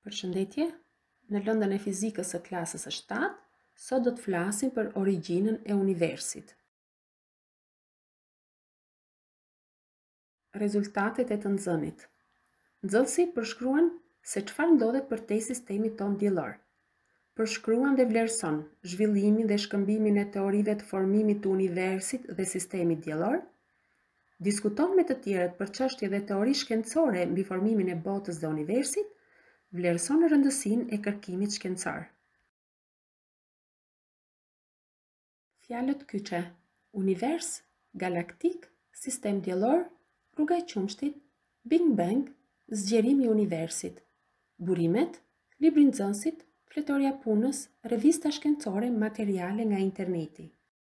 Përshëndetje, në lëndën e fizikës së klasës së 7, sot do të flasim për origjinën e universit. Rezultatet e të nxënit. Nxënësi përshkruan se çfarë ndodhet përtej sistemit tonë diellor. Përshkruan dhe vlerëson zhvillimin dhe shkëmbimin e teorive të formimit të universit dhe sistemit diellor. Diskuton me të tjerët për çështje dhe teori shkencore mbi formimin e botës dhe universit. Vlerëson rëndësinë e kërkimit shkencor. Fjalët kyçe: univers, galaktik, sistem diellor, rruga e qumshtit, Big Bang, zgjerimi i universit. Burimet, libri i nxënësit, fletorja e punës, revista shkencore, materiale nga interneti.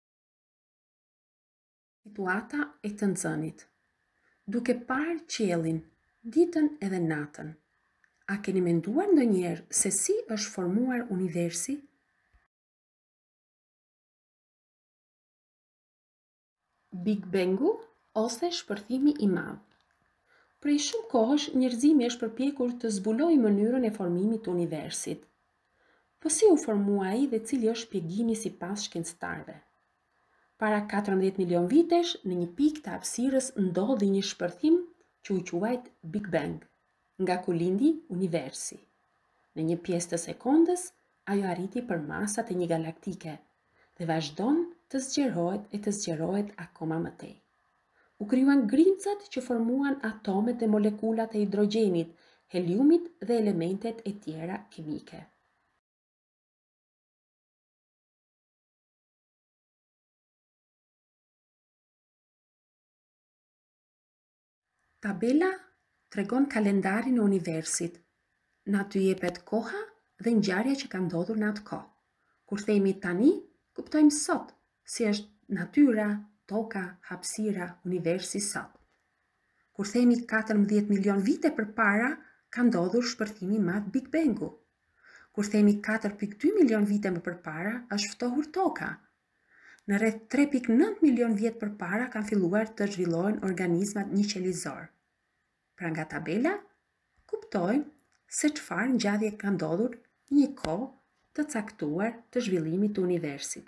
Situata e të nxënit. Duke parë qiellin, ditën edhe natën, a keni menduar ndonjëherë se si është formuar universi? Big Bangu ose shpërthimi i madh. Prej shumë kohësh njerëzimi është përpjekur të zbulojë mënyrën e formimit të universit. Po si u formua ai dhe cili është shpjegimi sipas shkencëtarëve? Para 14 milion vitesh, në një pikë të hapësirës ndodhi një shpërthim që u quajt Big Bang, nga ku lindi universi. Në një pjesë të sekondës, ajo arriti për masat e një galaktike dhe vazhdon të zgjerohet akoma më tej. U krijuan grimcat që formuan atomet dhe molekulat e hidrogjenit, heliumit dhe elementet e tjera kimike. Tabela tregon kalendarin e universit. Në aty jepet koha dhe ngjarja që ka ndodhur në atë kohë. Kur themi tani, kuptojmë sot, si është natyra, toka, hapësira, universi sot. Kur themi 14 milion vite përpara, ka ndodhur shpërthimi i madh Big Bangu. Kur themi 4.2 milion vite më përpara, është ftohur toka. Në rreth 3.9 milion vjet përpara kanë filluar të zhvillohen organizmat njëqelizor. Pra nga tabela, kuptojmë se çfarë ngjadhje ka ndodhur në një kohë të caktuar të zhvillimit të universit.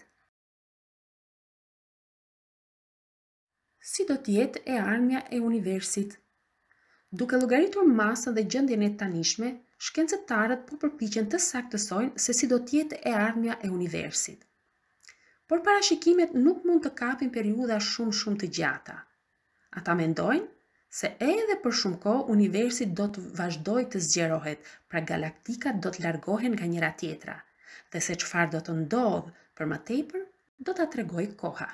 Si do të jetë e ardhmja e universit? Duke llogaritur masën dhe gjendjen e tanishme, shkencëtarët po përpiqen të saktësojnë se si do të jetë e ardhmja e universit. Por parashikimet nuk mund të kapin periudha shumë të gjata. Ata mendojnë se edhe për shumë kohë universi do të vazhdojë të zgjerohet, pra galaktikat do të largohen nga njëra tjetra, dhe se çfarë do të ndodhë për më tepër, do ta tregojë koha.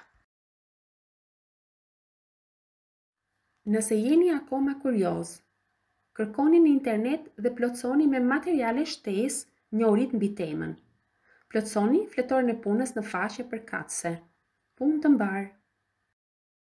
Nëse jeni akoma kurioz, kërkoni në internet dhe plotësoni me materiale shtesë njohurit mbi temën. Plotësoni fletoren e punës në faqe përkatëse. Punë të mbar.